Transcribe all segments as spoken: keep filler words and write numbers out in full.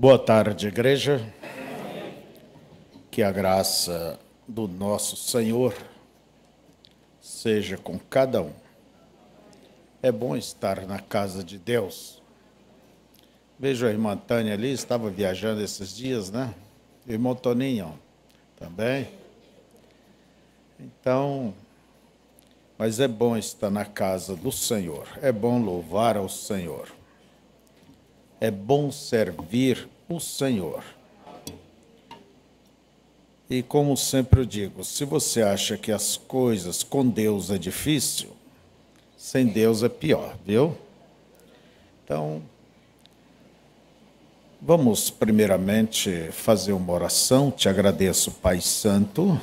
Boa tarde, igreja. Que a graça do nosso Senhor seja com cada um. É bom estar na casa de Deus. Vejo a irmã Tânia ali, estava viajando esses dias, né? O irmão Toninho também. Então, mas é bom estar na casa do Senhor. É bom louvar ao Senhor. É bom servir o Senhor. E como sempre eu digo, se você acha que as coisas com Deus é difícil, sem Deus é pior, viu? Então, vamos primeiramente fazer uma oração. Te agradeço, Pai Santo,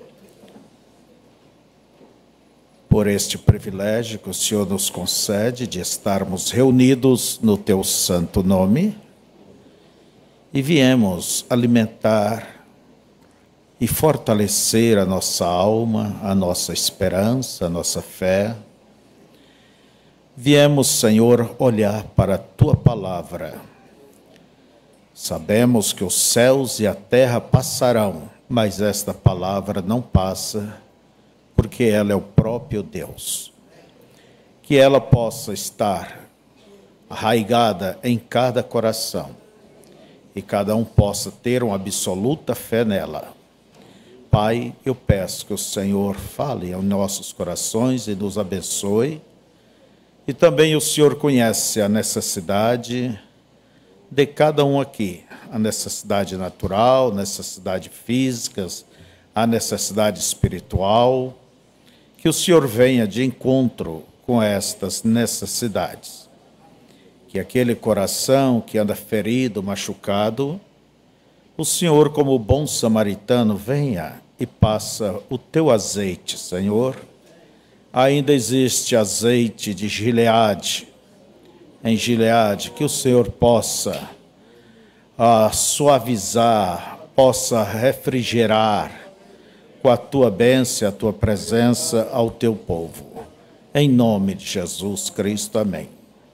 por este privilégio que o Senhor nos concede de estarmos reunidos no Teu santo nome e viemos alimentar e fortalecer a nossa alma, a nossa esperança, a nossa fé. Viemos, Senhor, olhar para a Tua palavra. Sabemos que os céus e a terra passarão, mas esta palavra não passa, porque ela é o próprio Deus. Que ela possa estar arraigada em cada coração e cada um possa ter uma absoluta fé nela. Pai, eu peço que o Senhor fale aos nossos corações e nos abençoe. E também o Senhor conhece a necessidade de cada um aqui, a necessidade natural, necessidade física, a necessidade espiritual. Que o Senhor venha de encontro com estas necessidades. Que aquele coração que anda ferido, machucado, o Senhor, como bom samaritano, venha e passa o teu azeite, Senhor. Ainda existe azeite de Gileade, em Gileade, que o Senhor possa ah, suavizar, possa refrigerar com a tua bênção, a tua presença ao teu povo. Em nome de Jesus Cristo, amém.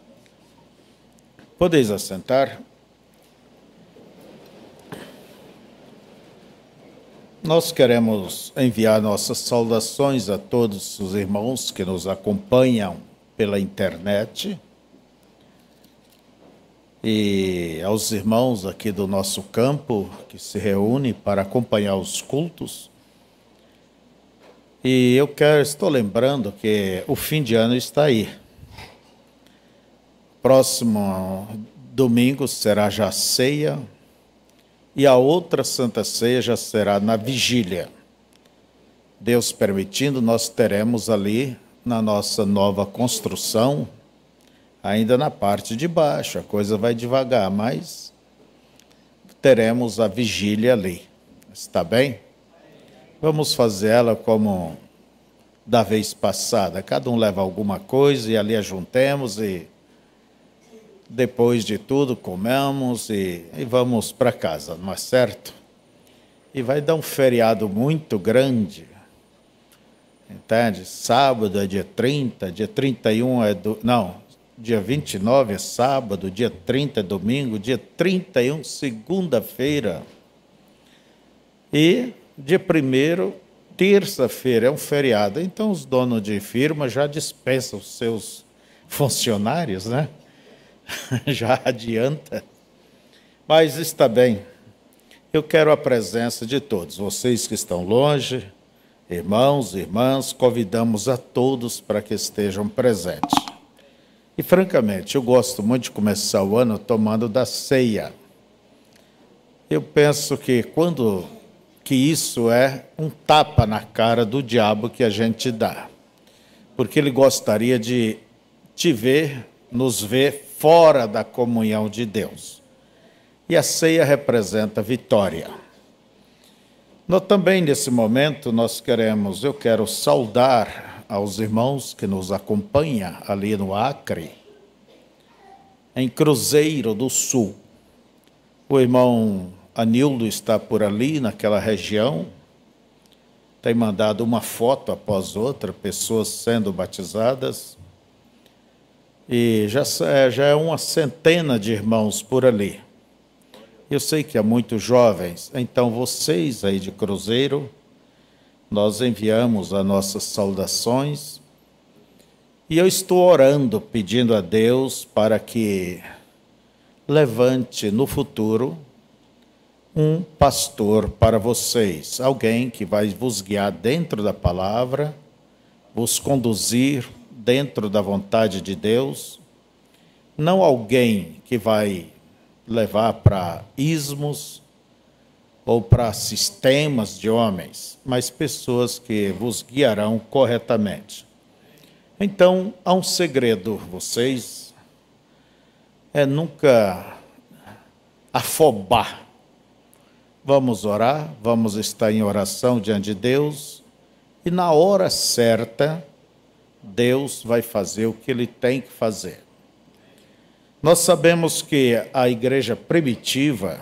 Podeis assentar. Nós queremos enviar nossas saudações a todos os irmãos que nos acompanham pela internet e aos irmãos aqui do nosso campo que se reúnem para acompanhar os cultos. E eu quero, estou lembrando que o fim de ano está aí. Próximo domingo será já ceia. E a outra Santa Ceia já será na vigília. Deus permitindo, nós teremos ali na nossa nova construção, ainda na parte de baixo, a coisa vai devagar, mas teremos a vigília ali. Está bem? Vamos fazer ela como da vez passada. Cada um leva alguma coisa e ali ajuntemos e depois de tudo, comemos e, e vamos para casa, não é certo? E vai dar um feriado muito grande, entende? Sábado é dia trinta, dia trinta e um é... Do, não, dia vinte e nove é sábado, dia trinta é domingo, dia trinta e um, segunda-feira. E dia primeiro, terça-feira, é um feriado. Então os donos de firma já dispensam os seus funcionários, né? Já adianta, mas está bem. Eu quero a presença de todos, vocês que estão longe, irmãos, irmãs, convidamos a todos para que estejam presentes. E francamente, eu gosto muito de começar o ano tomando da ceia. Eu penso que quando que isso é um tapa na cara do diabo que a gente dá, porque ele gostaria de te ver, nos ver fora da comunhão de Deus. E a ceia representa vitória. Nós também, nesse momento, nós queremos, eu quero saudar aos irmãos que nos acompanham ali no Acre, em Cruzeiro do Sul. O irmão Anildo está por ali, naquela região, tem mandado uma foto após outra, pessoas sendo batizadas, e já, já é uma centena de irmãos por ali. Eu sei que há muitos jovens, então vocês aí de Cruzeiro, nós enviamos as nossas saudações e eu estou orando, pedindo a Deus para que levante no futuro um pastor para vocês, alguém que vai vos guiar dentro da palavra, vos conduzir dentro da vontade de Deus, não alguém que vai levar para ismos ou para sistemas de homens, mas pessoas que vos guiarão corretamente. Então, há um segredo, vocês, é nunca afobar. Vamos orar, vamos estar em oração diante de Deus, e na hora certa, Deus vai fazer o que Ele tem que fazer. Nós sabemos que a igreja primitiva,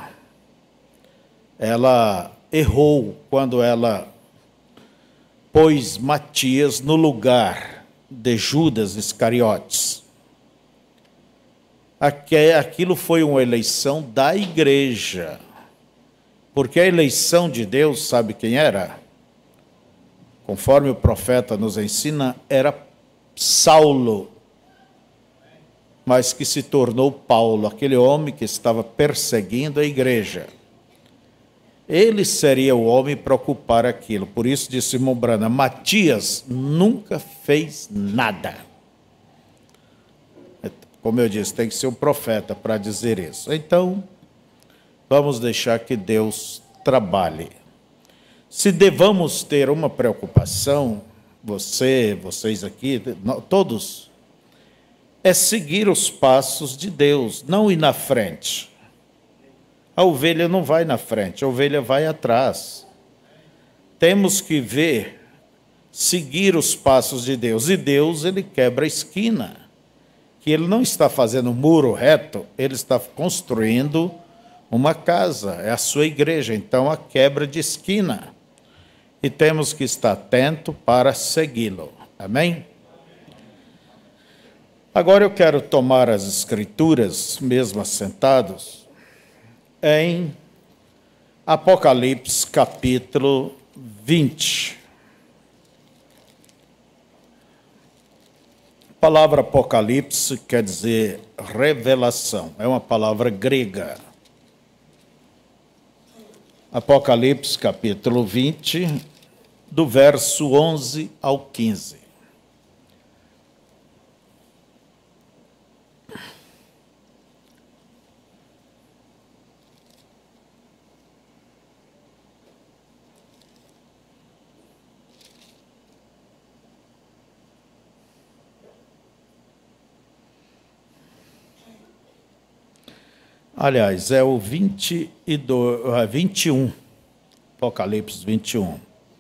ela errou quando ela pôs Matias no lugar de Judas Iscariotes. Aquilo foi uma eleição da igreja, porque a eleição de Deus, sabe quem era? Conforme o profeta nos ensina, era Saulo, mas que se tornou Paulo, aquele homem que estava perseguindo a igreja. Ele seria o homem para ocupar aquilo. Por isso disse irmão Branham, Matias nunca fez nada. Como eu disse, tem que ser um profeta para dizer isso. Então, vamos deixar que Deus trabalhe. Se devamos ter uma preocupação, você, vocês aqui, todos, é seguir os passos de Deus, não ir na frente. A ovelha não vai na frente, a ovelha vai atrás. Temos que ver, seguir os passos de Deus. E Deus, ele quebra a esquina. Que ele não está fazendo um muro reto, ele está construindo uma casa, é a sua igreja. Então, a quebra de esquina. E temos que estar atento para segui-lo. Amém? Agora eu quero tomar as escrituras, mesmo assentados, em Apocalipse capítulo vinte. A palavra Apocalipse quer dizer revelação, é uma palavra grega. Apocalipse capítulo vinte, do verso onze ao quinze. Aliás, é o vinte e dois, vinte e um, Apocalipse vinte e um.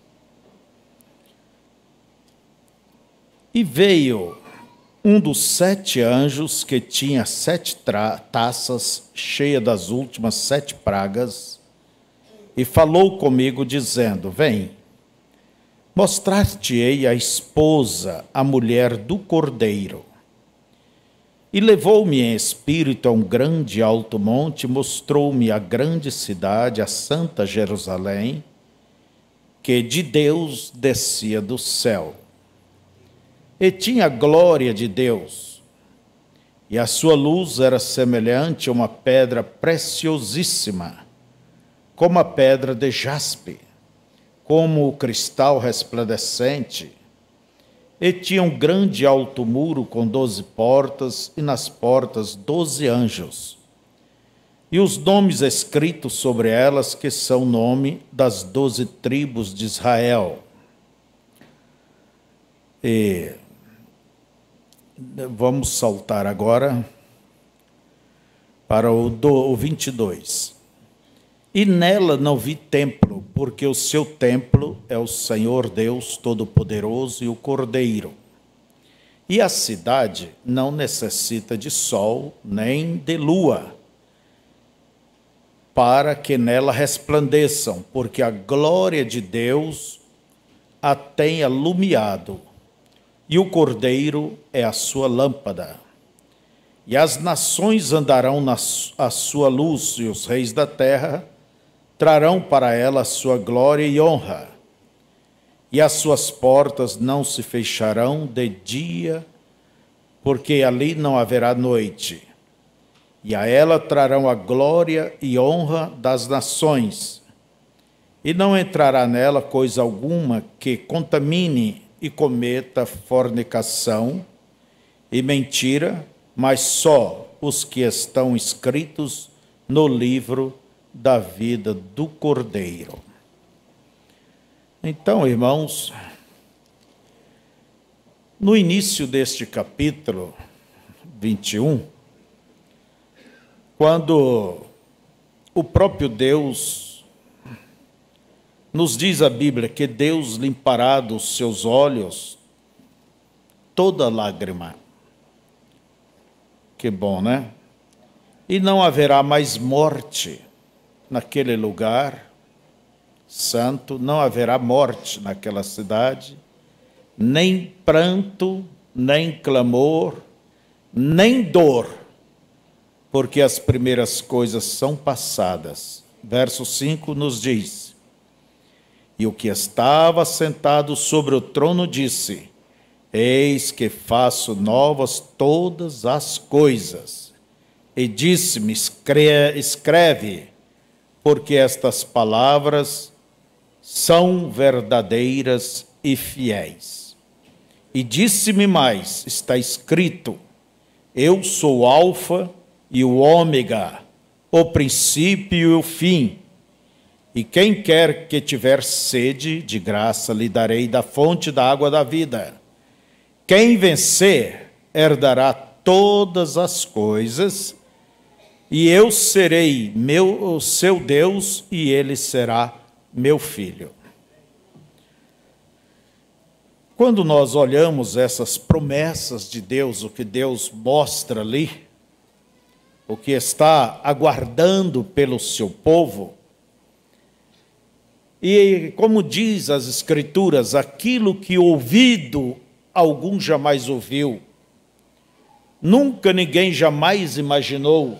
E veio um dos sete anjos que tinha sete taças cheias das últimas sete pragas, e falou comigo, dizendo: Vem, mostrar-te-ei a esposa, a mulher do Cordeiro. E levou-me em espírito a um grande e alto monte, mostrou-me a grande cidade, a santa Jerusalém, que de Deus descia do céu. E tinha a glória de Deus, e a sua luz era semelhante a uma pedra preciosíssima, como a pedra de jaspe, como o cristal resplandecente. E tinha um grande alto muro com doze portas, e nas portas doze anjos. E os nomes escritos sobre elas, que são nome das doze tribos de Israel. E vamos saltar agora para o, do, o vinte e dois. E nela não vi templo, porque o seu templo é o Senhor Deus Todo-Poderoso e o Cordeiro. E a cidade não necessita de sol nem de lua, para que nela resplandeçam, porque a glória de Deus a tem alumiado, e o Cordeiro é a sua lâmpada. E as nações andarão na a sua luz, e os reis da terra trarão para ela a sua glória e honra. E as suas portas não se fecharão de dia, porque ali não haverá noite. E a ela trarão a glória e honra das nações. E não entrará nela coisa alguma que contamine e cometa fornicação e mentira, mas só os que estão escritos no livro da vida do Cordeiro. Então, irmãos, no início deste capítulo vinte e um, quando o próprio Deus, nos diz a Bíblia que Deus limpará dos seus olhos toda lágrima. Que bom, né? E não haverá mais morte naquele lugar santo, não haverá morte naquela cidade, nem pranto, nem clamor, nem dor, porque as primeiras coisas são passadas. Verso cinco nos diz: e o que estava sentado sobre o trono disse: eis que faço novas todas as coisas. E disse-me: escreve, porque estas palavras são verdadeiras e fiéis. E disse-me mais: está escrito: eu sou o Alfa e o Ômega, o princípio e o fim. E quem quer que tiver sede, de graça lhe darei da fonte da água da vida. Quem vencer, herdará todas as coisas, e eu serei meu, o seu Deus, e ele será meu filho. Quando nós olhamos essas promessas de Deus, o que Deus mostra ali, o que está aguardando pelo seu povo, e como diz as Escrituras, aquilo que ouvido algum jamais ouviu, nunca ninguém jamais imaginou,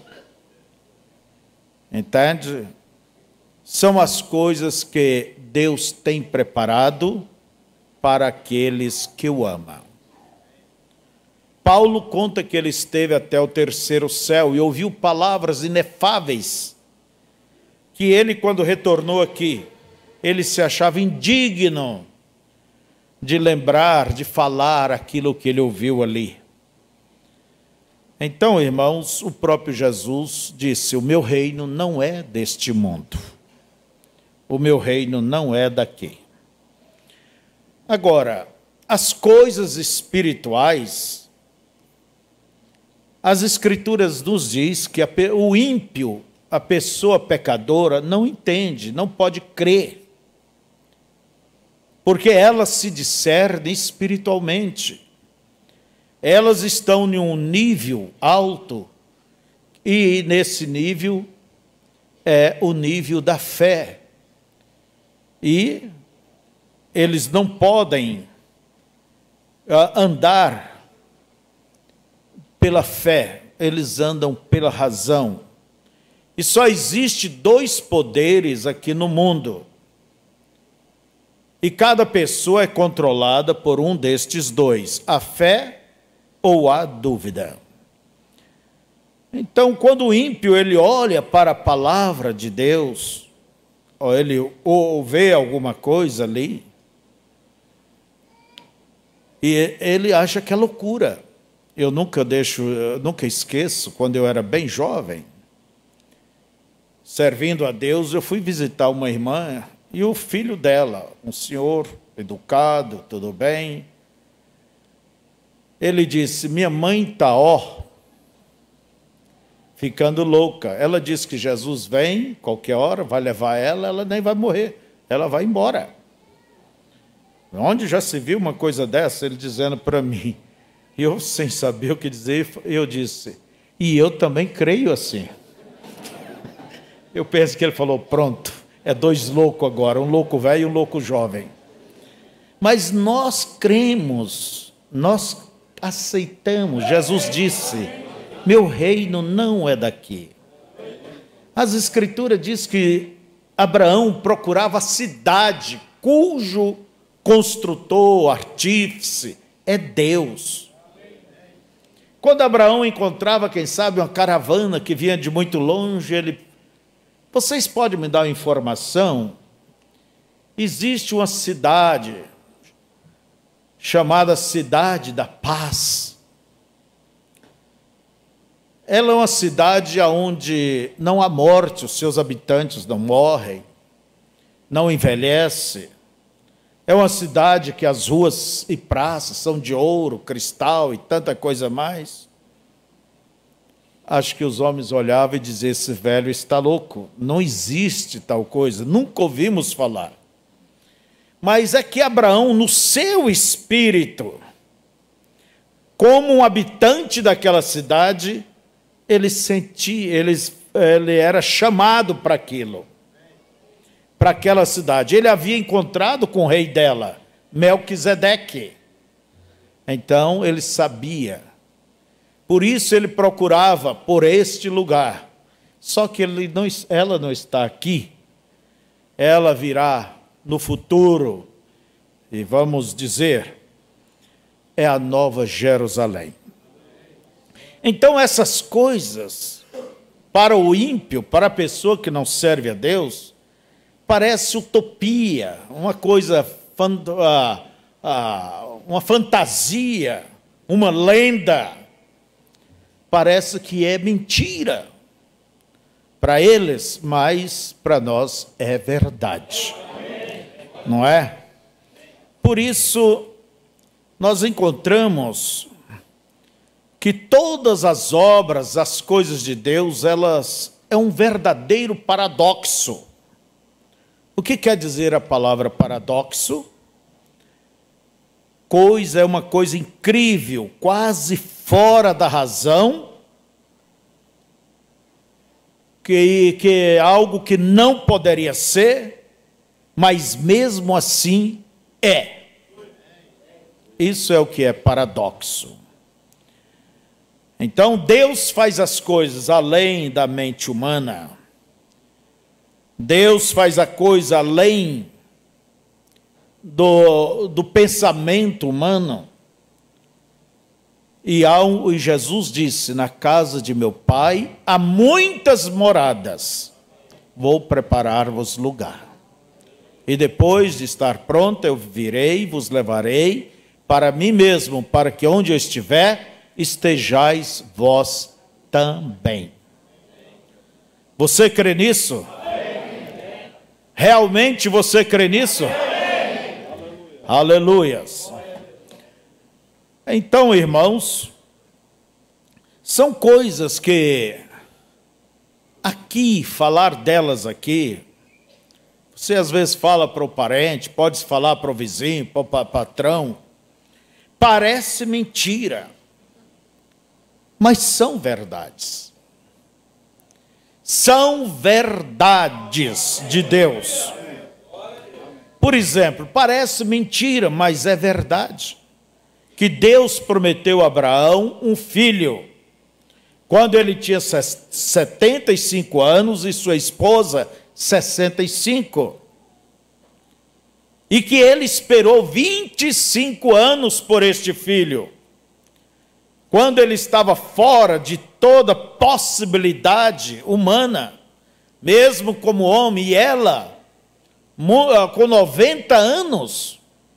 entende? São as coisas que Deus tem preparado para aqueles que o amam. Paulo conta que ele esteve até o terceiro céu e ouviu palavras inefáveis, que ele, quando retornou aqui, ele se achava indigno de lembrar, de falar aquilo que ele ouviu ali. Então, irmãos, o próprio Jesus disse: o meu reino não é deste mundo. O meu reino não é daqui. Agora, as coisas espirituais, as Escrituras nos diz que a, o ímpio, a pessoa pecadora, não entende, não pode crer, porque elas se discernem espiritualmente. Elas estão em um nível alto, e nesse nível é o nível da fé. E eles não podem andar pela fé, eles andam pela razão. E só existe dois poderes aqui no mundo. E cada pessoa é controlada por um destes dois, a fé ou a dúvida. Então, quando o ímpio ele olha para a palavra de Deus, ou ele ou vê alguma coisa ali, e ele acha que é loucura. Eu nunca deixo, eu nunca esqueço, quando eu era bem jovem, servindo a Deus, eu fui visitar uma irmã e o filho dela, um senhor educado, tudo bem, ele disse: minha mãe está, ó, ficando louca. Ela disse que Jesus vem, qualquer hora, vai levar ela, ela nem vai morrer, ela vai embora. Onde já se viu uma coisa dessa? Ele dizendo para mim, e eu sem saber o que dizer, eu disse: e eu também creio assim. Eu penso que ele falou: pronto, é dois loucos agora, um louco velho e um louco jovem. Mas nós cremos, nós aceitamos. Jesus disse: Meu reino não é daqui. As Escrituras diz que Abraão procurava a cidade cujo construtor, artífice, é Deus. Quando Abraão encontrava, quem sabe, uma caravana que vinha de muito longe, ele... Vocês podem me dar uma informação? Existe uma cidade chamada Cidade da Paz. Ela é uma cidade onde não há morte, os seus habitantes não morrem, não envelhecem. É uma cidade que as ruas e praças são de ouro, cristal e tanta coisa mais. Acho que os homens olhavam e diziam, esse velho está louco, não existe tal coisa, nunca ouvimos falar. Mas é que Abraão, no seu espírito, como um habitante daquela cidade, ele sentia, ele, ele era chamado para aquilo, para aquela cidade. Ele havia encontrado com o rei dela, Melquisedeque. Então ele sabia. Por isso ele procurava por este lugar. Só que ele não, ela não está aqui. Ela virá no futuro. E vamos dizer, é a nova Jerusalém. Então essas coisas, para o ímpio, para a pessoa que não serve a Deus, parece utopia, uma coisa, uma fantasia, uma lenda. Parece que é mentira para eles, mas para nós é verdade, não é? Por isso, nós encontramos que todas as obras, as coisas de Deus, elas é um verdadeiro paradoxo. O que quer dizer a palavra paradoxo? Coisa é uma coisa incrível, quase fora da razão, que, que é algo que não poderia ser, mas mesmo assim é. Isso é o que é paradoxo. Então, Deus faz as coisas além da mente humana. Deus faz a coisa além do, do pensamento humano. E, ao, e Jesus disse, na casa de meu Pai há muitas moradas, vou preparar-vos lugar. E depois de estar pronto, eu virei, vos levarei para mim mesmo, para que onde eu estiver, estejais vós também. Você crê nisso? Realmente você crê nisso? Aleluias. Então, irmãos, são coisas que aqui, falar delas aqui, você às vezes fala para o parente, pode falar para o vizinho, para o patrão, parece mentira, mas são verdades. São verdades de Deus. Por exemplo, parece mentira, mas é verdade. Que Deus prometeu a Abraão um filho, quando ele tinha setenta e cinco anos e sua esposa sessenta e cinco. E que ele esperou vinte e cinco anos por este filho. Quando ele estava fora de toda possibilidade humana, mesmo como homem, e ela, com noventa anos,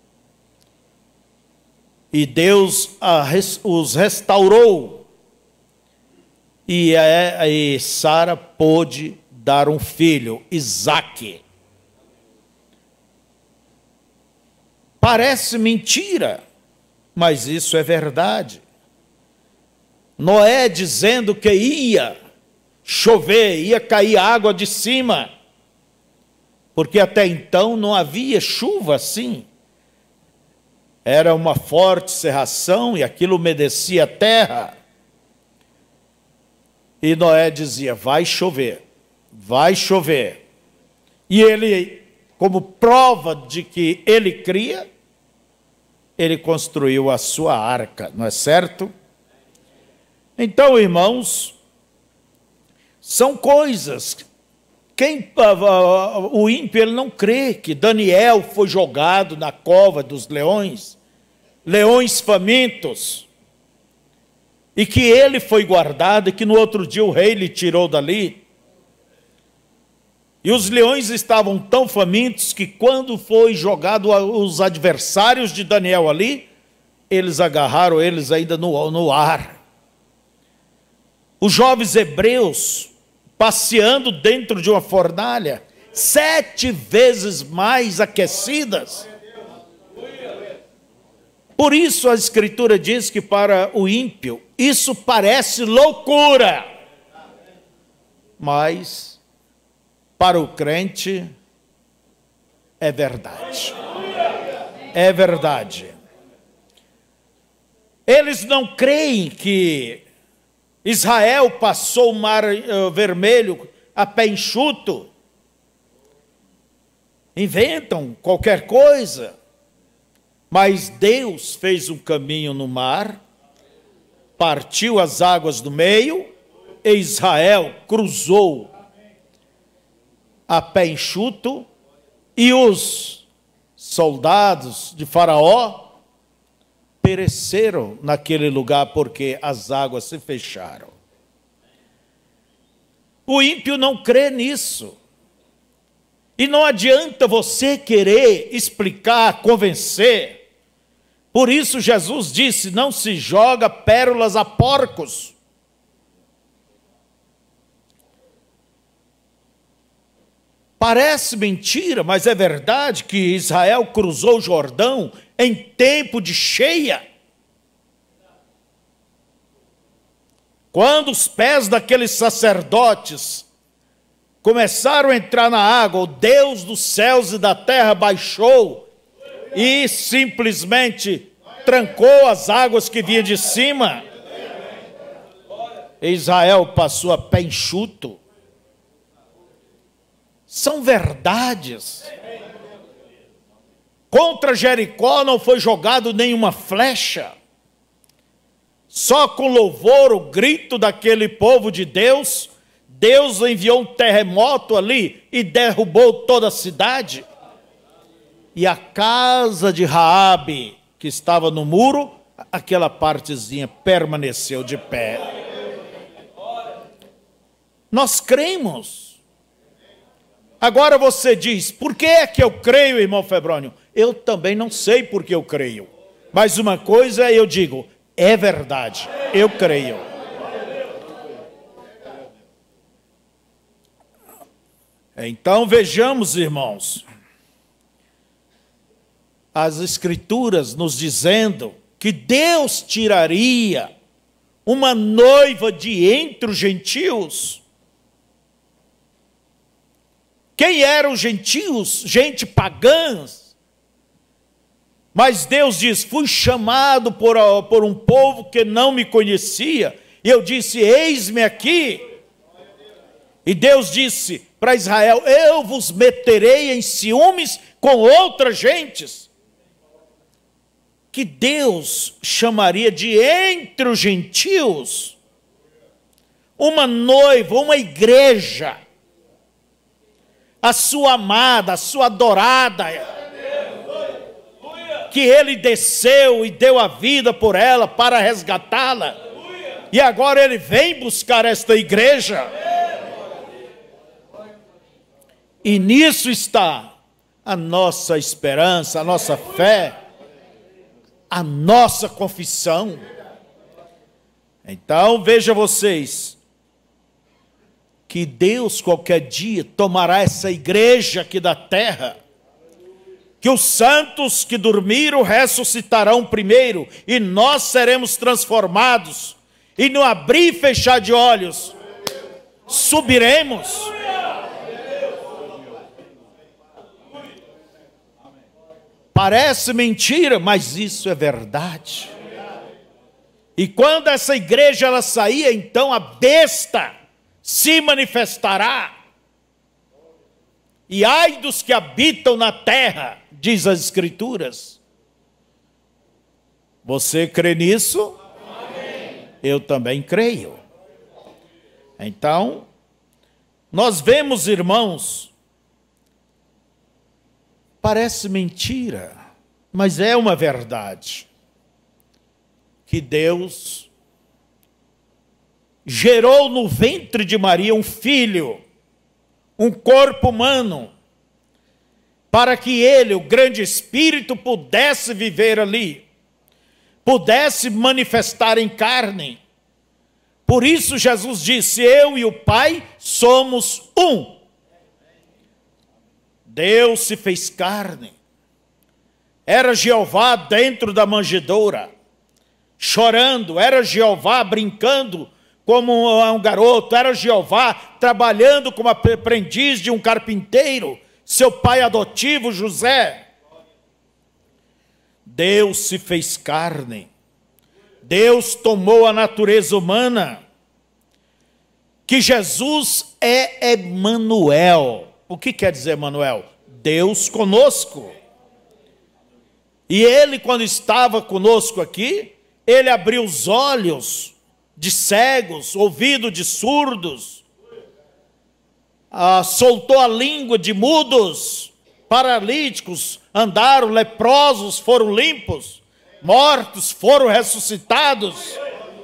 e Deus os restaurou, e, a, e Sara pôde dar um filho, Isaque. Parece mentira, mas isso é verdade. Noé dizendo que ia chover, ia cair água de cima, porque até então não havia chuva assim. Era uma forte cerração e aquilo umedecia a terra. E Noé dizia, vai chover, vai chover. E ele, como prova de que ele cria, ele construiu a sua arca, não é certo? Então, irmãos, são coisas. Quem, o ímpio ele não crê que Daniel foi jogado na cova dos leões, leões famintos, e que ele foi guardado, e que no outro dia o rei lhe tirou dali. E os leões estavam tão famintos que quando foi jogado os adversários de Daniel ali, eles agarraram eles ainda no, no ar. Os jovens hebreus, passeando dentro de uma fornalha, sete vezes mais aquecidas. Por isso a Escritura diz que para o ímpio isso parece loucura, mas para o crente é verdade. É verdade. Eles não creem que Israel passou o mar vermelho a pé enxuto. Inventam qualquer coisa. Mas Deus fez um caminho no mar, partiu as águas do meio, e Israel cruzou a pé enxuto, e os soldados de Faraó pereceram naquele lugar porque as águas se fecharam. O ímpio não crê nisso. E não adianta você querer explicar, convencer. Por isso Jesus disse, não se joga pérolas a porcos. Parece mentira, mas é verdade que Israel cruzou o Jordão em tempo de cheia. Quando os pés daqueles sacerdotes começaram a entrar na água, o Deus dos céus e da terra baixou e simplesmente trancou as águas que vinham de cima. Israel passou a pé enxuto. São verdades. Contra Jericó não foi jogado nenhuma flecha. Só com louvor, o grito daquele povo de Deus, Deus enviou um terremoto ali e derrubou toda a cidade. E a casa de Raabe, que estava no muro, aquela partezinha permaneceu de pé. Nós cremos. Agora você diz, por que é que eu creio, irmão Febrônio? Eu também não sei por que eu creio. Mas uma coisa eu digo, é verdade, eu creio. Então vejamos, irmãos, as Escrituras nos dizendo que Deus tiraria uma noiva de entre os gentios. Quem eram os gentios? Gente pagãs. Mas Deus diz, fui chamado por, por um povo que não me conhecia. E eu disse, eis-me aqui. E Deus disse para Israel, eu vos meterei em ciúmes com outras gentes. Que Deus chamaria de entre os gentios uma noiva, uma igreja, a sua amada, a sua adorada, que ele desceu e deu a vida por ela para resgatá-la, e agora ele vem buscar esta igreja, e nisso está a nossa esperança, a nossa fé, a nossa confissão. Então veja vocês, que Deus qualquer dia tomará essa igreja aqui da terra, que os santos que dormiram ressuscitarão primeiro, e nós seremos transformados, e no abrir e fechar de olhos, subiremos. Parece mentira, mas isso é verdade. E quando essa igreja ela sair, então a besta se manifestará. E ai dos que habitam na terra, diz as Escrituras. Você crê nisso? Amém. eu também creio. Então, nós vemos, irmãos, parece mentira, mas é uma verdade, que Deus gerou no ventre de Maria um filho, um corpo humano, para que ele, o grande Espírito, pudesse viver ali, pudesse manifestar em carne. Por isso Jesus disse, eu e o Pai somos um. Deus se fez carne. Era Jeová dentro da manjedoura, chorando. Era Jeová brincando como um garoto. Era Jeová trabalhando como aprendiz de um carpinteiro. Seu pai adotivo, José. Deus se fez carne. Deus tomou a natureza humana. Que Jesus é Emanuel. O que quer dizer Emanuel? Deus conosco. E ele, quando estava conosco aqui, ele abriu os olhos de cegos, ouvido de surdos, ah, soltou a língua de mudos, paralíticos andaram, leprosos foram limpos, mortos foram ressuscitados,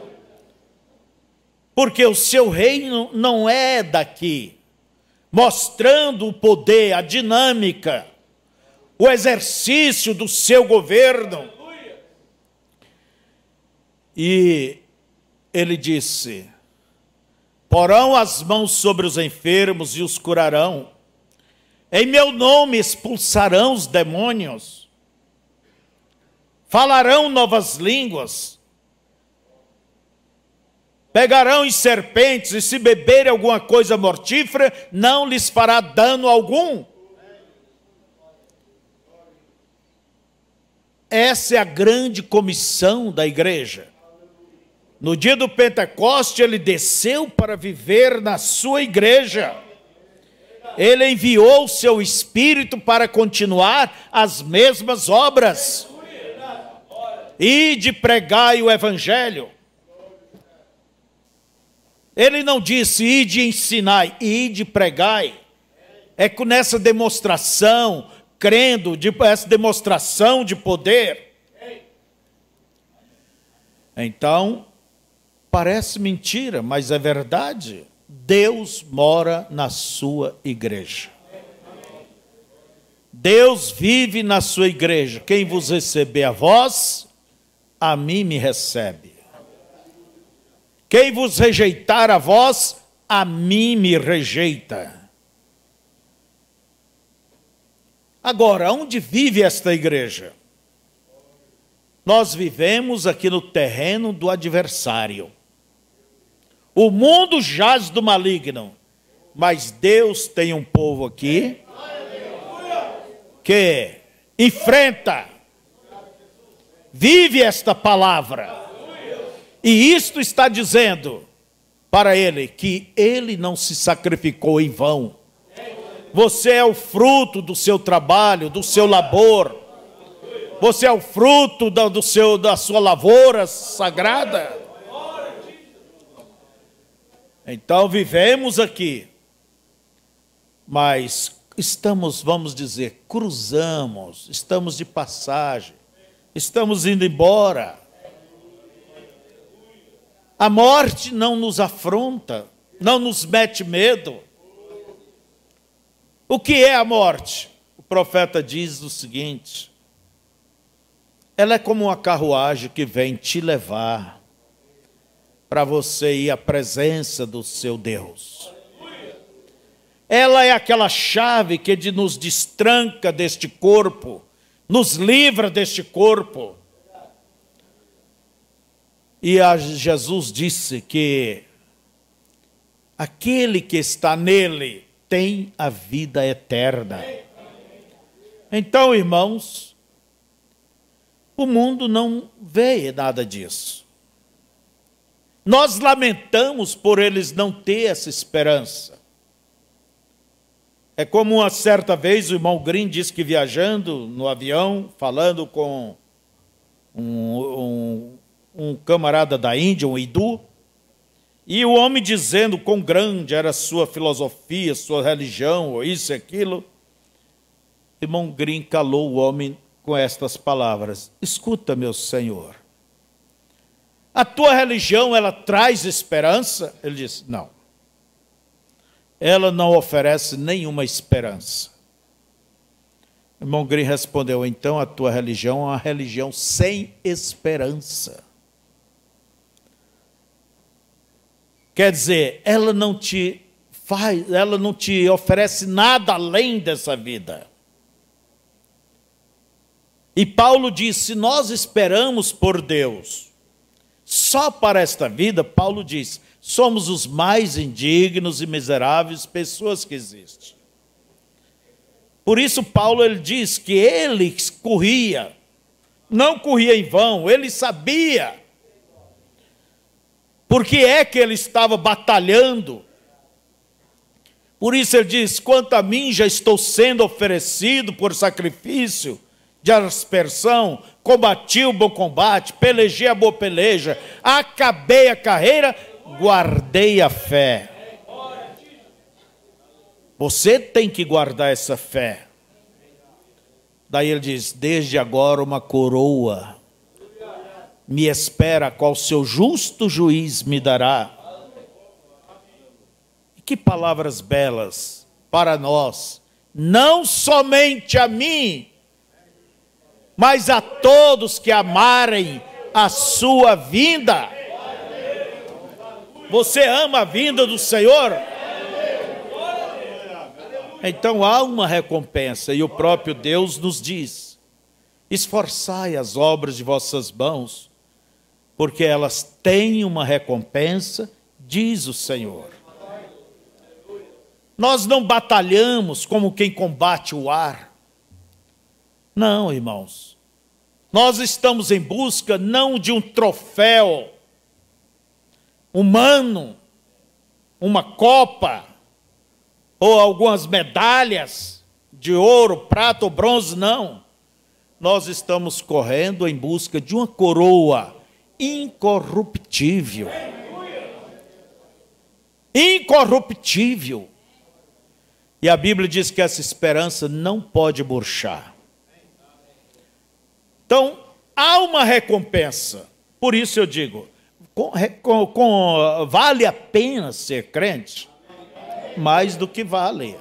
porque o seu reino não é daqui, mostrando o poder, a dinâmica, o exercício do seu governo. E ele disse, porão as mãos sobre os enfermos e os curarão, em meu nome expulsarão os demônios, falarão novas línguas, pegarão em serpentes, e se beberem alguma coisa mortífera, não lhes fará dano algum. Essa é a grande comissão da igreja. No dia do Pentecoste, ele desceu para viver na sua igreja. Ele enviou o seu Espírito para continuar as mesmas obras. E de pregar o Evangelho. Ele não disse, e de ensinar, e de pregai. É com essa demonstração, crendo, de, essa demonstração de poder. Então, parece mentira, mas é verdade. Deus mora na sua igreja. Deus vive na sua igreja. Quem vos receber a vós, a mim me recebe. Quem vos rejeitar a vós, a mim me rejeita. Agora, onde vive esta igreja? Nós vivemos aqui no terreno do adversário. O mundo jaz do maligno, mas Deus tem um povo aqui que enfrenta, vive esta palavra. E isto está dizendo para ele que ele não se sacrificou em vão. Você é o fruto do seu trabalho, do seu labor. Você é o fruto da, do seu, da sua lavoura sagrada. Então vivemos aqui, mas estamos, vamos dizer, cruzamos, estamos de passagem, estamos indo embora. A morte não nos afronta, não nos mete medo. O que é a morte? O profeta diz o seguinte, ela é como uma carruagem que vem te levar para você ir à presença do seu Deus. Ela é aquela chave que nos destranca deste corpo, nos livra deste corpo. E a Jesus disse que aquele que está nele tem a vida eterna. Então, irmãos, o mundo não vê nada disso. Nós lamentamos por eles não ter essa esperança. É como uma certa vez o irmão Green disse que viajando no avião, falando com um, um, um camarada da Índia, um hindu, e o homem dizendo quão grande era a sua filosofia, sua religião, ou isso e aquilo. Irmão Green calou o homem com estas palavras: escuta, meu senhor, a tua religião, ela traz esperança? Ele disse: não. Ela não oferece nenhuma esperança. Irmão Green respondeu: então a tua religião é uma religião sem esperança. Quer dizer, ela não te faz, ela não te oferece nada além dessa vida. E Paulo diz: se nós esperamos por Deus só para esta vida, Paulo diz, somos os mais indignos e miseráveis pessoas que existem. Por isso Paulo ele diz que ele corria, não corria em vão, ele sabia por que é que ele estava batalhando. Por isso ele diz: quanto a mim, já estou sendo oferecido por sacrifício de aspersão, combati o bom combate, pelejei a boa peleja, acabei a carreira, guardei a fé. Você tem que guardar essa fé. Daí ele diz: desde agora uma coroa me espera, a qual seu justo juiz me dará. E que palavras belas para nós, não somente a mim, mas a todos que amarem a sua vinda. Você ama a vinda do Senhor? Então há uma recompensa, e o próprio Deus nos diz: esforçai as obras de vossas mãos, porque elas têm uma recompensa, diz o Senhor. Nós não batalhamos como quem combate o ar. Não, irmãos. Nós estamos em busca não de um troféu humano, uma copa, ou algumas medalhas de ouro, prata ou bronze, não. Nós estamos correndo em busca de uma coroa incorruptível. Incorruptível. E a Bíblia diz que essa esperança não pode murchar. Então, há uma recompensa. Por isso eu digo, com, com, com, vale a pena ser crente? Mais do que vale.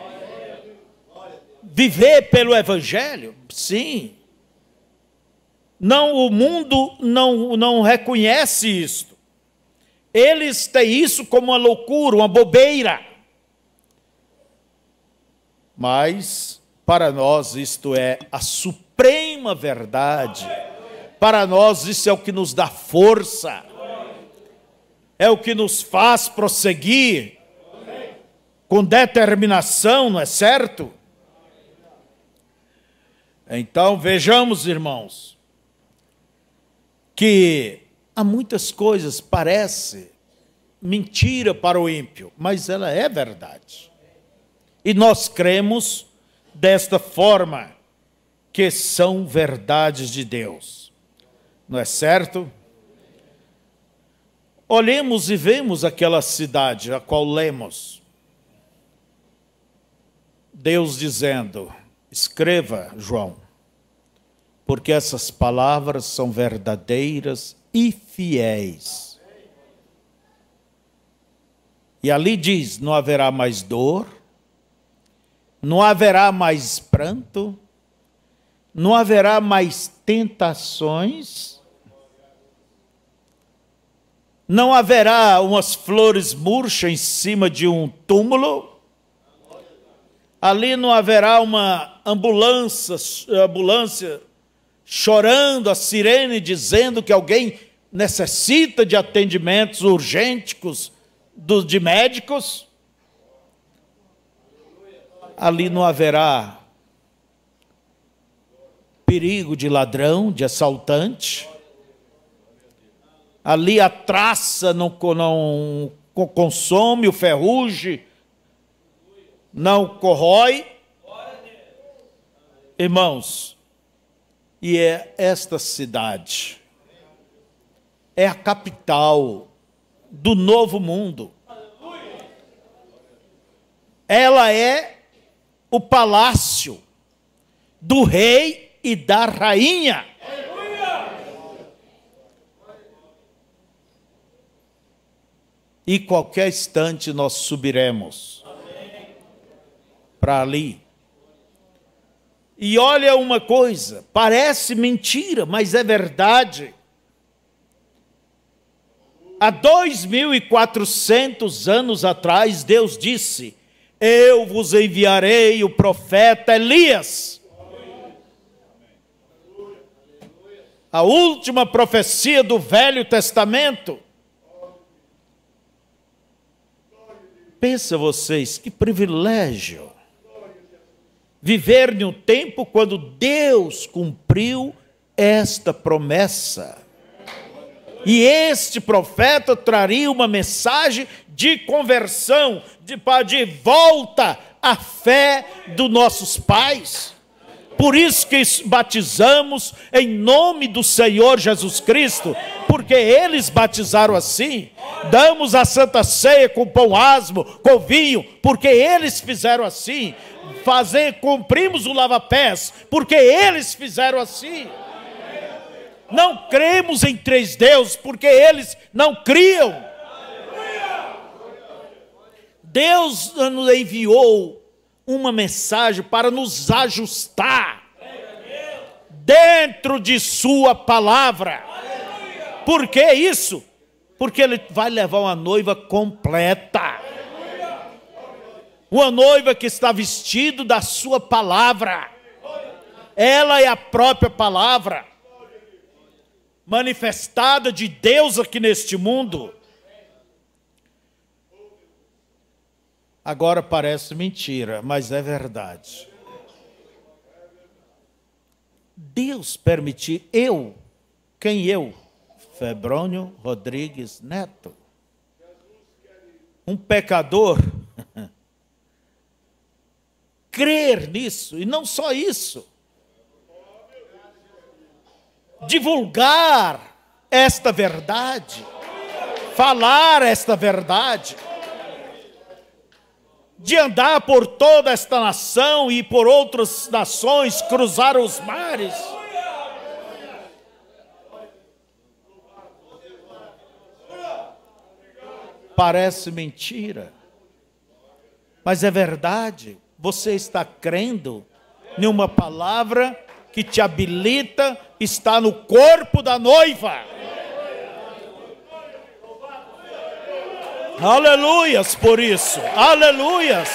Viver pelo Evangelho? Sim. Não, o mundo não, não reconhece isto. Eles têm isso como uma loucura, uma bobeira. Mas, para nós, isto é a suprema verdade. Para nós, isso é o que nos dá força. É o que nos faz prosseguir com determinação, não é certo? Então, vejamos, irmãos, que há muitas coisas, parece mentira para o ímpio, mas ela é verdade. E nós cremos desta forma, que são verdades de Deus. Não é certo? Olhemos e vemos aquela cidade a qual lemos. Deus dizendo: escreva, João, porque essas palavras são verdadeiras e fiéis. E ali diz: não haverá mais dor, não haverá mais pranto, não haverá mais tentações, não haverá umas flores murchas em cima de um túmulo, ali não haverá uma ambulância, ambulância chorando, a sirene dizendo que alguém necessita de atendimentos urgentes do, de médicos. Ali não haverá perigo de ladrão, de assaltante. Ali a traça não, não consome, o ferrugem não corrói. Irmãos, e é esta cidade é a capital do novo mundo. Ela é o palácio do rei e da rainha. E qualquer instante nós subiremos para ali. E olha uma coisa, parece mentira, mas é verdade. Há dois mil e quatrocentos anos atrás, Deus disse: eu vos enviarei o profeta Elias. A última profecia do Velho Testamento. Pensa vocês, que privilégio viver em um tempo quando Deus cumpriu esta promessa. E este profeta traria uma mensagem de conversão, de, de volta à fé dos nossos pais. Por isso que batizamos em nome do Senhor Jesus Cristo, porque eles batizaram assim. Damos a Santa Ceia com pão asmo, com vinho, porque eles fizeram assim. Fazer, cumprimos o lava-pés, porque eles fizeram assim. Não cremos em três deuses, porque eles não criam. Deus nos enviou uma mensagem para nos ajustar dentro de sua palavra. Por que isso? Porque ele vai levar uma noiva completa. Uma noiva que está vestida da sua palavra. Ela é a própria palavra manifestada de Deus aqui neste mundo. Agora parece mentira, mas é verdade. Deus permitiu, eu, quem eu? Febrônio Rodrigues Neto, um pecador, crer nisso, e não só isso, divulgar esta verdade, falar esta verdade, de andar por toda esta nação e por outras nações, cruzar os mares. Parece mentira, mas é verdade. Você está crendo em uma palavra que te habilita, está no corpo da noiva. Aleluias por isso, aleluias.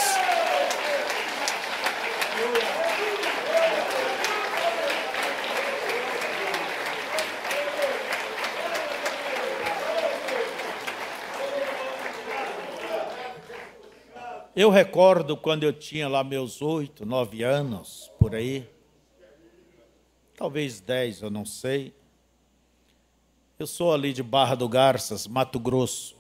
Eu recordo quando eu tinha lá meus oito, nove anos, por aí, talvez dez, eu não sei. Eu sou ali de Barra do Garças, Mato Grosso.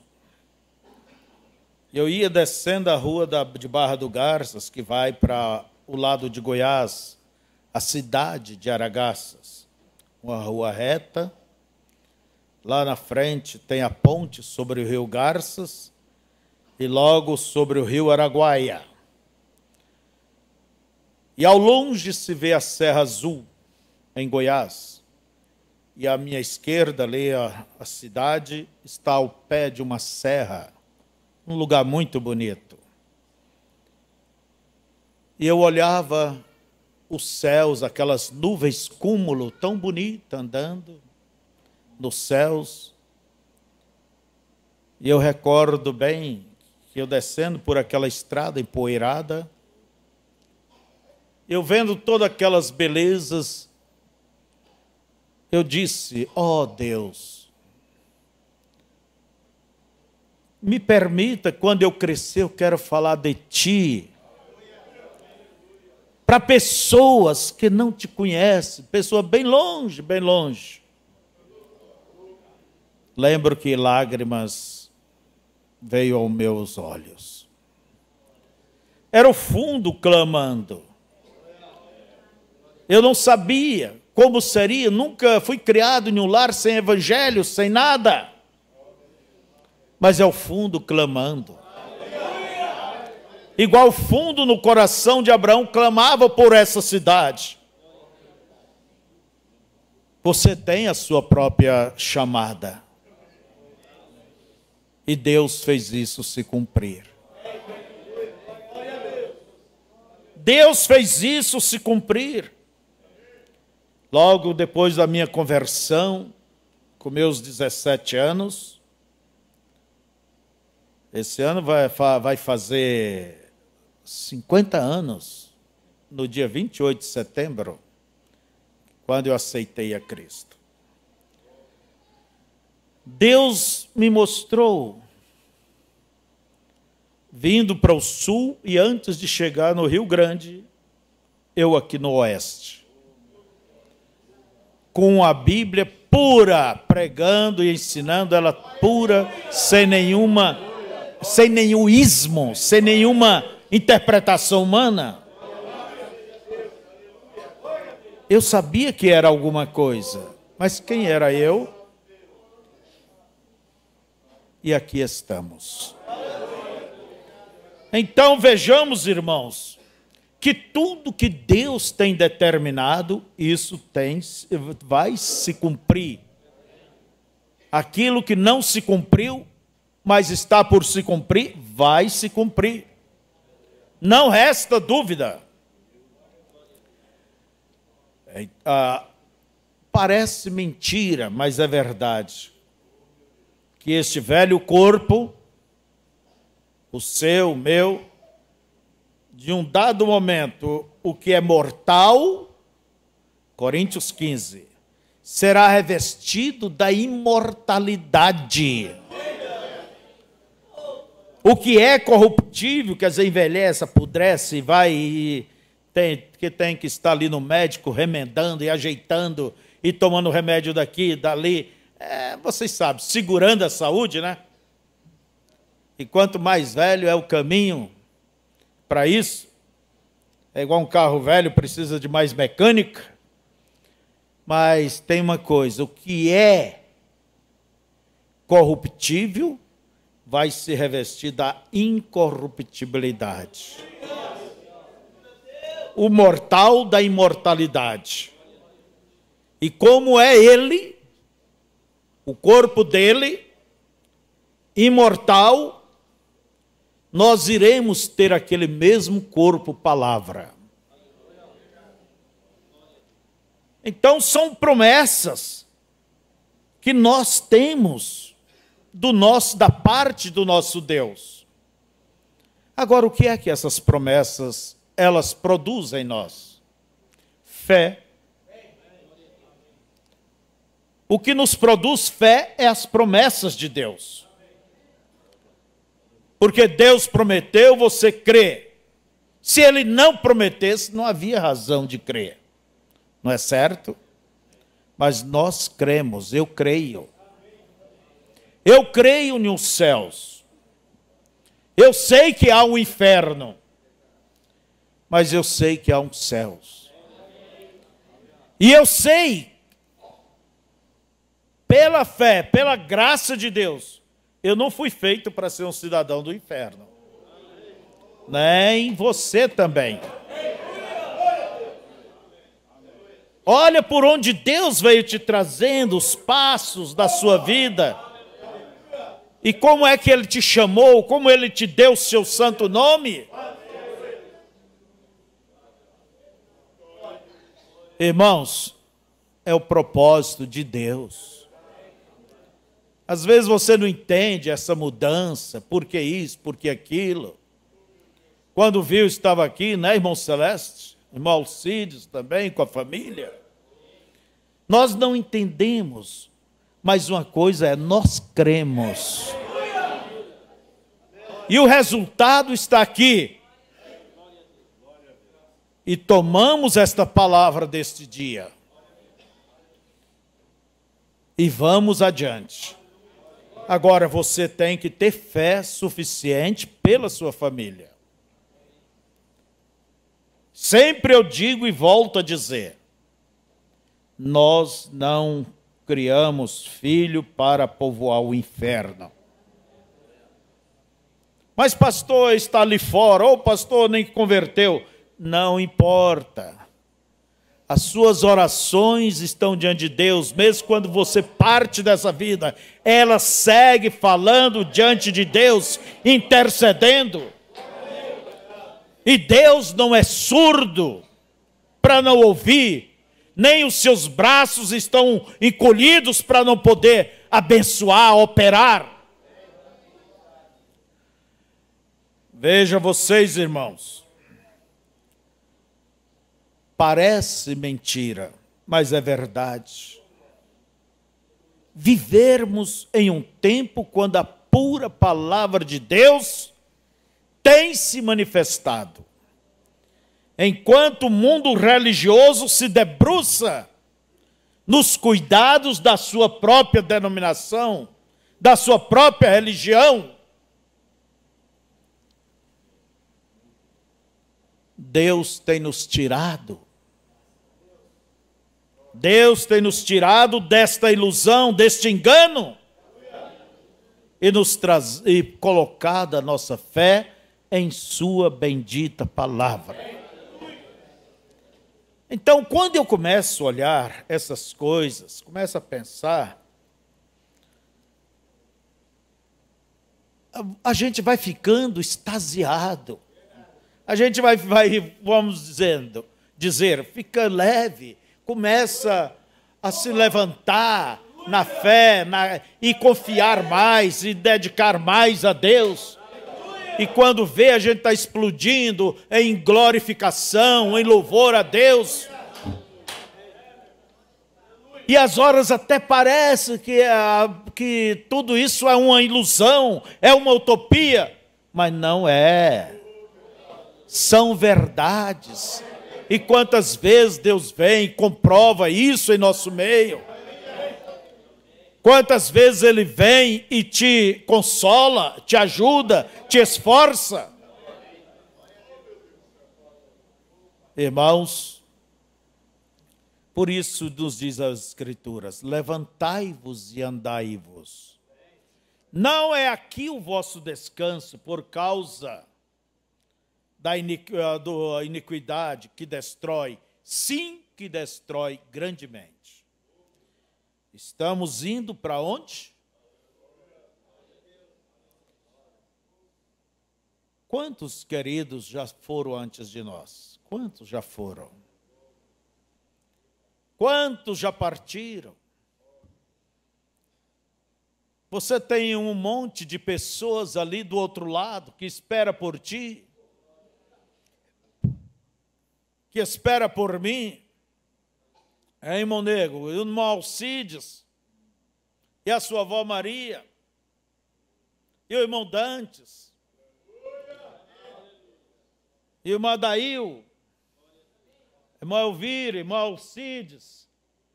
Eu ia descendo a rua da, de Barra do Garças, que vai para o lado de Goiás, a cidade de Aragaças. Uma rua reta. Lá na frente tem a ponte sobre o rio Garças e logo sobre o rio Araguaia. E ao longe se vê a Serra Azul, em Goiás. E à minha esquerda, ali, a, a cidade está ao pé de uma serra. Um lugar muito bonito. E eu olhava os céus, aquelas nuvens cúmulo tão bonitas andando nos céus. E eu recordo bem que eu descendo por aquela estrada empoeirada, eu vendo todas aquelas belezas, eu disse: ó Deus, me permita, quando eu crescer, eu quero falar de Ti para pessoas que não Te conhecem, pessoas bem longe, bem longe. Lembro que lágrimas veio aos meus olhos. Era o fundo clamando. Eu não sabia como seria? Nunca fui criado em um lar sem evangelho, sem nada. Mas é o fundo clamando. Igual o fundo no coração de Abraão clamava por essa cidade. Você tem a sua própria chamada. E Deus fez isso se cumprir. Deus fez isso se cumprir. Logo depois da minha conversão, com meus dezessete anos, esse ano vai, vai fazer cinquenta anos, no dia vinte e oito de setembro, quando eu aceitei a Cristo. Deus me mostrou, vindo para o sul, e antes de chegar no Rio Grande, eu aqui no oeste, com a Bíblia pura, pregando e ensinando ela pura, sem nenhuma, sem nenhum ismo, sem nenhuma interpretação humana. Eu sabia que era alguma coisa, mas quem era eu? E aqui estamos. Então vejamos, irmãos, que tudo que Deus tem determinado, isso tem, vai se cumprir. Aquilo que não se cumpriu, mas está por se cumprir, vai se cumprir. Não resta dúvida. É, ah, parece mentira, mas é verdade. Que este velho corpo, o seu, o meu, de um dado momento, o que é mortal, Coríntios quinze, será revestido da imortalidade. O que é corruptível, quer dizer, envelhece, apodrece, vai e tem, que tem que estar ali no médico remendando e ajeitando e tomando remédio daqui e dali. É, vocês sabem, segurando a saúde, né? E quanto mais velho é o caminho para isso, é igual um carro velho, precisa de mais mecânica. Mas tem uma coisa, o que é corruptível vai se revestir da incorruptibilidade. O mortal da imortalidade. E como é ele, o corpo dele, imortal, nós iremos ter aquele mesmo corpo, palavra. Então são promessas que nós temos do nosso, da parte do nosso Deus. Agora, o que é que essas promessas elas produzem em nós? Fé. O que nos produz fé é as promessas de Deus. Porque Deus prometeu, você crê. Se Ele não prometesse, não havia razão de crer. Não é certo? Mas nós cremos, eu creio. Eu creio nos céus. Eu sei que há um inferno. Mas eu sei que há um céus. E eu sei, pela fé, pela graça de Deus, eu não fui feito para ser um cidadão do inferno. Nem você também. Olha por onde Deus veio te trazendo, os passos da sua vida. E como é que Ele te chamou, como Ele te deu o seu santo nome. Irmãos, é o propósito de Deus. Às vezes você não entende essa mudança, por que isso, por que aquilo. Quando viu, estava aqui, né, irmão Celeste? Irmão Alcides também, com a família. Nós não entendemos, mas uma coisa é, nós cremos. E o resultado está aqui. E tomamos esta palavra deste dia. E vamos adiante. Agora você tem que ter fé suficiente pela sua família. Sempre eu digo e volto a dizer, Nós não criamos filho para povoar o inferno. Mas pastor está ali fora, ou pastor nem converteu. Não importa. As suas orações estão diante de Deus, mesmo quando você parte dessa vida, ela segue falando diante de Deus, intercedendo. E Deus não é surdo para não ouvir, nem os seus braços estão encolhidos para não poder abençoar, operar. Veja vocês, irmãos, parece mentira, mas é verdade. Vivermos em um tempo quando a pura palavra de Deus tem se manifestado. Enquanto o mundo religioso se debruça nos cuidados da sua própria denominação, da sua própria religião, Deus tem nos tirado. Deus tem nos tirado desta ilusão, deste engano, e nos traz, e colocado a nossa fé em sua bendita palavra. Então, quando eu começo a olhar essas coisas, começo a pensar, a, a gente vai ficando extasiado. A gente vai, vai vamos dizendo, dizer, fica leve, começa a se levantar na fé na, e confiar mais, e dedicar mais a Deus. E quando vê, a gente está explodindo em glorificação, em louvor a Deus. E às horas até parece que, que tudo isso é uma ilusão, é uma utopia, mas não é. São verdades. E quantas vezes Deus vem e comprova isso em nosso meio. Quantas vezes Ele vem e te consola, te ajuda, te esforça. Irmãos, por isso nos diz as Escrituras, levantai-vos e andai-vos. Não é aqui o vosso descanso por causa da iniquidade que destrói, sim que destrói grandemente. Estamos indo para onde? Quantos queridos já foram antes de nós? Quantos já foram? Quantos já partiram? Você tem um monte de pessoas ali do outro lado que espera por ti, que espera por mim. É, irmão Nego, o irmão Alcides, e a sua avó Maria, e o irmão Dantes, e o irmão Adail, irmão Elvira, irmão Alcides.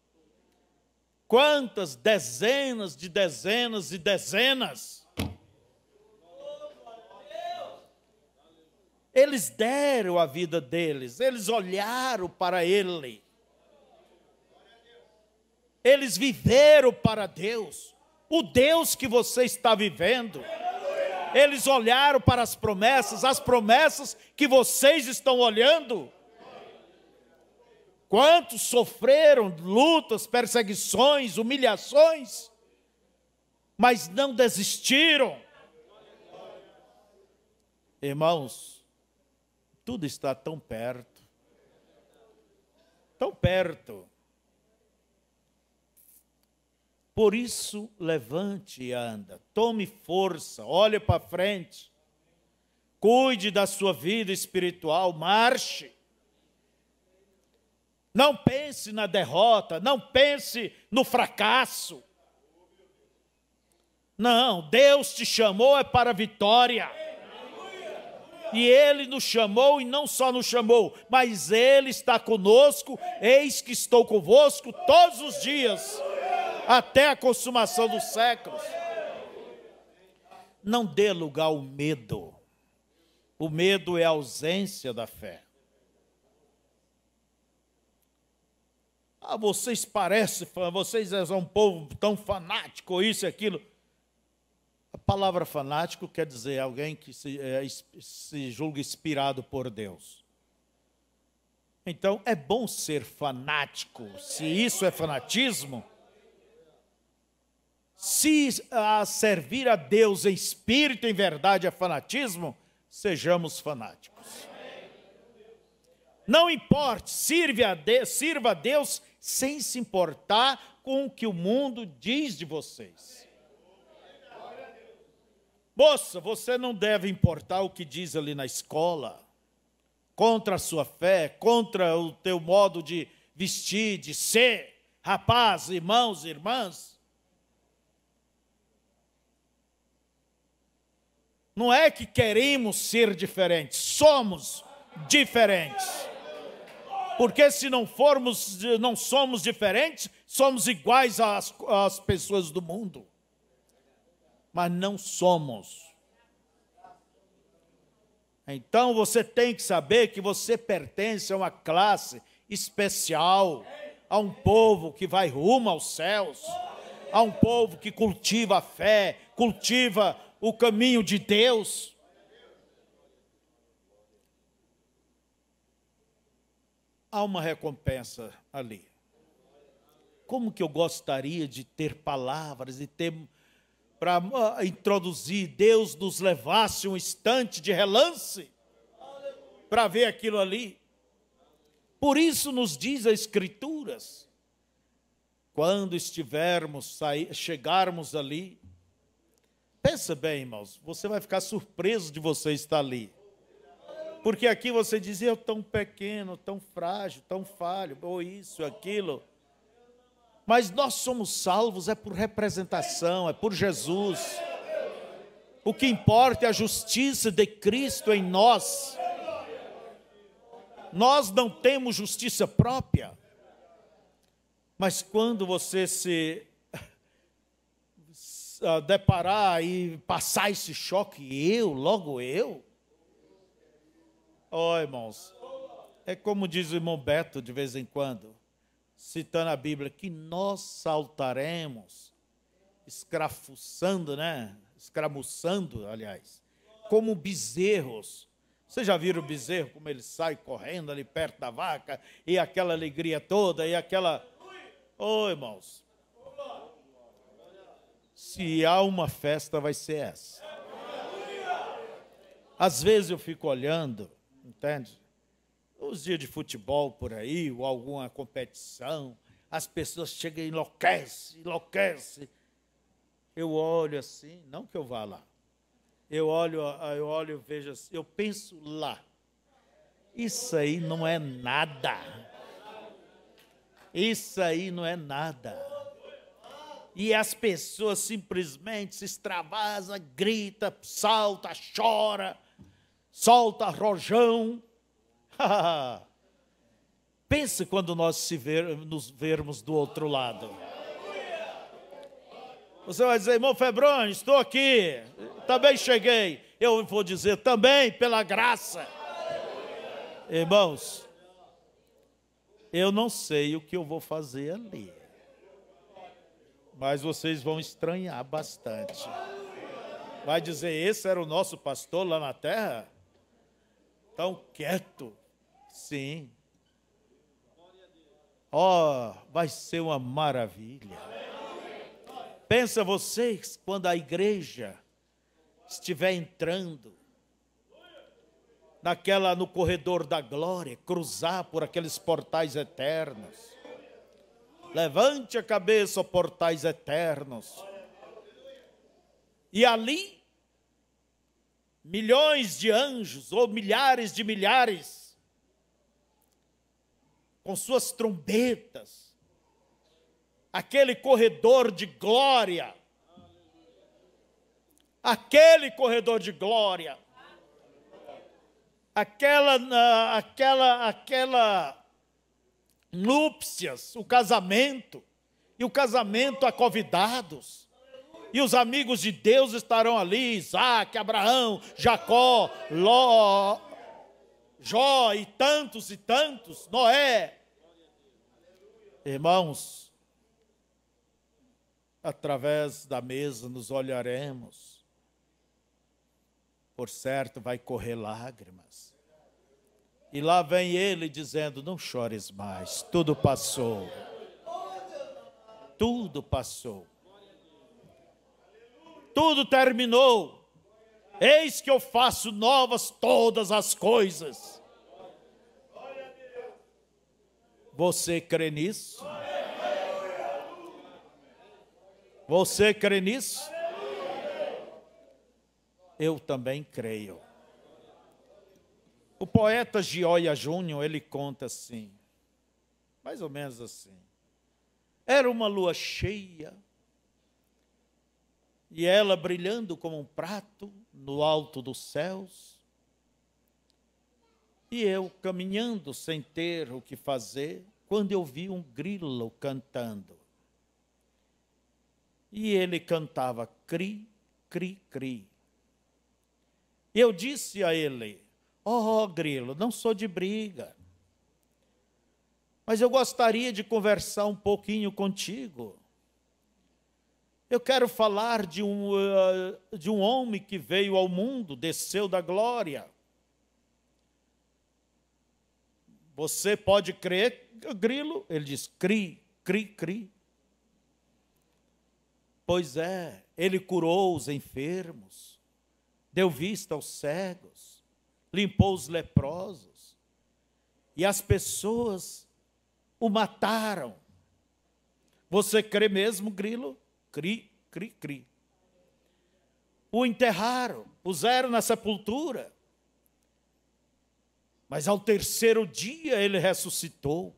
Quantas dezenas de dezenas e dezenas. Eles deram a vida deles, eles olharam para Ele. Eles viveram para Deus, o Deus que você está vivendo. Eles olharam para as promessas, as promessas que vocês estão olhando. Quantos sofreram lutas, perseguições, humilhações, mas não desistiram. Irmãos, tudo está tão perto, tão perto. Por isso, levante e anda, tome força, olhe para frente, cuide da sua vida espiritual, marche. Não pense na derrota, não pense no fracasso. Não, Deus te chamou é para a vitória. E Ele nos chamou, e não só nos chamou, mas Ele está conosco, eis que estou convosco todos os dias, até a consumação dos séculos. Não dê lugar ao medo. O medo é a ausência da fé. Ah, vocês parecem, vocês são um povo tão fanático, isso e aquilo. A palavra fanático quer dizer alguém que se, é, se julga inspirado por Deus. Então, é bom ser fanático. Se isso é fanatismo, se a servir a Deus em espírito e em verdade é fanatismo, sejamos fanáticos. Não importe, sirva a Deus, sirva a Deus sem se importar com o que o mundo diz de vocês. Moça, você não deve importar o que diz ali na escola, contra a sua fé, contra o teu modo de vestir, de ser. Rapaz, irmãos, irmãs. Não é que queremos ser diferentes, somos diferentes. Porque se não formos, não somos diferentes, somos iguais às, às pessoas do mundo. Mas não somos. Então você tem que saber que você pertence a uma classe especial, a um povo que vai rumo aos céus, a um povo que cultiva a fé, cultiva o caminho de Deus. Há uma recompensa ali. Como que eu gostaria de ter palavras, de ter, para uh, introduzir, Deus nos levasse um instante de relance, para ver aquilo ali. Por isso nos diz as Escrituras, quando estivermos, sair, chegarmos ali, pensa bem, irmãos, você vai ficar surpreso de você estar ali. Porque aqui você diz, eu tão pequeno, tão frágil, tão falho, ou isso, aquilo. Mas nós somos salvos é por representação, é por Jesus. O que importa é a justiça de Cristo em nós. Nós não temos justiça própria. Mas quando você se deparar e passar esse choque, eu, logo eu, ó, oh, irmãos, é como diz o irmão Beto de vez em quando, citando a Bíblia, que nós saltaremos, escrafuçando, né? Escramuçando, aliás, como bezerros. Vocês já viram o bezerro, como ele sai correndo ali perto da vaca, e aquela alegria toda, e aquela... Ô, oh, irmãos, se há uma festa, vai ser essa. Às vezes eu fico olhando, entende? Os dias de futebol por aí, ou alguma competição, as pessoas chegam e enlouquecem, enlouquecem. Eu olho assim, não que eu vá lá. Eu olho, eu olho, eu vejo assim, eu penso lá. Isso aí não é nada. Isso aí não é nada. E as pessoas simplesmente se extravasam, grita, salta, chora, solta rojão. Pensa quando nós se ver, nos vermos do outro lado. Você vai dizer, irmão Febrônio, estou aqui, também cheguei. Eu vou dizer, também pela graça. Irmãos, eu não sei o que eu vou fazer ali, mas vocês vão estranhar bastante. Vai dizer, esse era o nosso pastor lá na terra? Tão quieto. Sim. Ó, oh, vai ser uma maravilha. Pensa vocês, quando a igreja estiver entrando naquela, no corredor da glória, cruzar por aqueles portais eternos. Levante a cabeça, ó portais eternos. E ali, milhões de anjos, ou milhares de milhares, com suas trombetas, aquele corredor de glória, aquele corredor de glória, aquela, aquela, aquela núpcias, o casamento, e o casamento a convidados, e os amigos de Deus estarão ali, Isaac, Abraão, Jacó, Ló, Jó e tantos e tantos, Noé. Irmãos, através da mesa nos olharemos. Por certo vai correr lágrimas. E lá vem ele dizendo, não chores mais, tudo passou. Tudo passou. Tudo terminou. Eis que eu faço novas todas as coisas. Você crê nisso? Você crê nisso? Eu também creio. O poeta Gioia Júnior, ele conta assim, mais ou menos assim. Era uma lua cheia, e ela brilhando como um prato no alto dos céus, e eu caminhando sem ter o que fazer, quando eu vi um grilo cantando. E ele cantava cri, cri, cri. Eu disse a ele, ó oh, grilo, não sou de briga, mas eu gostaria de conversar um pouquinho contigo. Eu quero falar de um, uh, de um homem que veio ao mundo, desceu da glória. Você pode crer, grilo? Ele diz, cri, cri, cri. Pois é, ele curou os enfermos, deu vista aos cegos, limpou os leprosos, e as pessoas o mataram. Você crê mesmo, grilo? Cri, cri, cri. O enterraram, puseram na sepultura. Mas ao terceiro dia ele ressuscitou.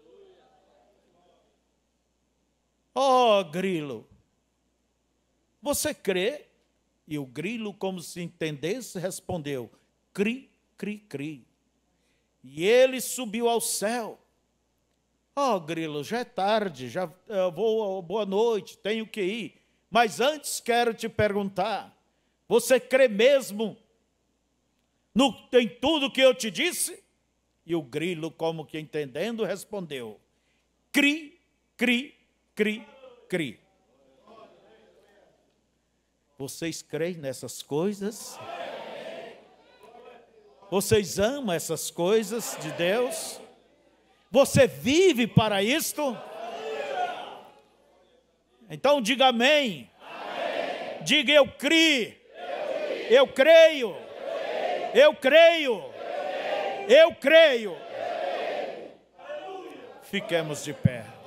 Oh, grilo, você crê? E o grilo, como se entendesse, respondeu, cri, cri, cri. E ele subiu ao céu. Oh, grilo, já é tarde, já eu vou, boa noite, tenho que ir. Mas antes quero te perguntar, você crê mesmo no, em tudo que eu te disse? E o grilo, como que entendendo, respondeu, cri, cri, cri, cri. Vocês creem nessas coisas? Vocês amam essas coisas de Deus? Você vive para isto? Então diga amém. Amém. Diga eu criei. Eu creio. Eu creio. Eu creio. Fiquemos de pé.